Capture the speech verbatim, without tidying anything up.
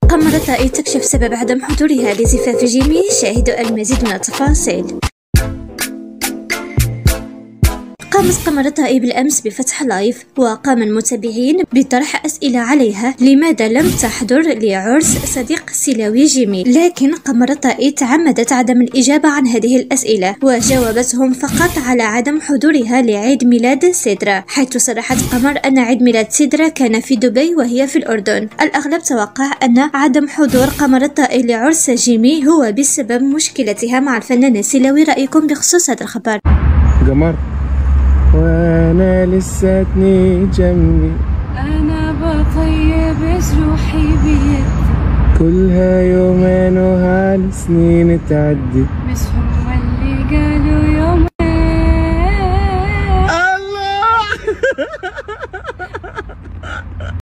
قمرت طائي تكشف سبب عدم حضورها لزفاف جيمي. شاهدوا المزيد من التفاصيل. قامت قمر طائي بالأمس بفتح لايف، وقام المتابعين بطرح أسئلة عليها لماذا لم تحضر لعرس صديق سيلاوي جيمي، لكن قمر طائي تعمدت عدم الإجابة عن هذه الأسئلة، وجاوبتهم فقط على عدم حضورها لعيد ميلاد سيدرا، حيث صرحت قمر أن عيد ميلاد سيدرا كان في دبي وهي في الأردن. الأغلب توقع أن عدم حضور قمر طائي لعرس جيمي هو بسبب مشكلتها مع الفنان سيلاوي. رأيكم بخصوص هذا الخبر؟ قمر وانا لساتني جنبي، انا بطيب روحي بيدي، كلها يومين وهالسنين تعدي، بس هم اللي قالوا يومين. الله